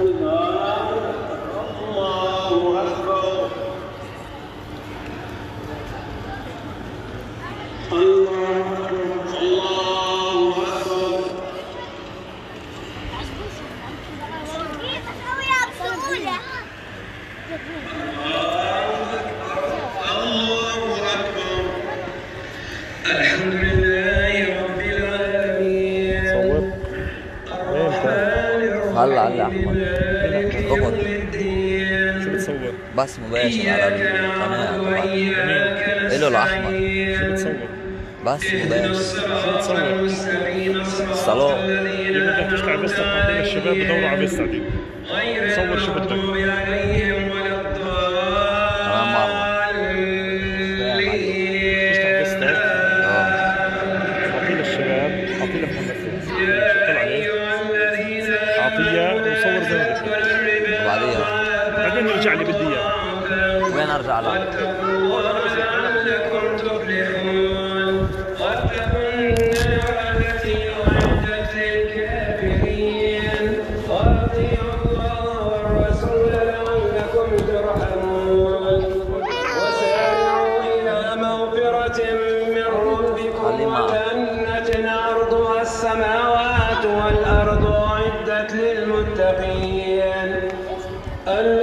الحمد لله رب العالمين. هلا احمد اقعد. شو بتصور؟ بس مباشر على القناة تبعك. الو لاحمد. شو بتصور؟ بس مباشر. شو بتصور؟ الصالون. إذا بدك تشتغل بس تعطينا الشباب بدوروا على بس تعديل. صور شو بدك. تمام مرة. تشتغل بس أعطينا الشباب، أعطينا محمد فايز. شكرا عليه. أعطيه وصور زي ما بدك. وبعديها بعدين يرجع لي بدي إياه. وين ارجع لك؟ عرضها السماوات والأرض أعدت للمتقين.